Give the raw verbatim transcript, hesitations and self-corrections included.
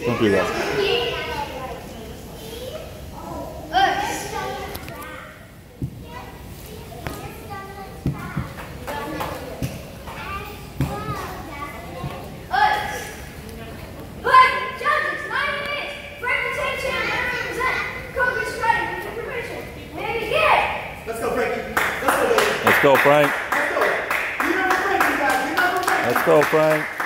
Don't do that. Let's go, Frankie. Let's go, baby. Let's go, Frank. Let's go. You remember Frank, you guys. You remember Frank. Let's go, Frank.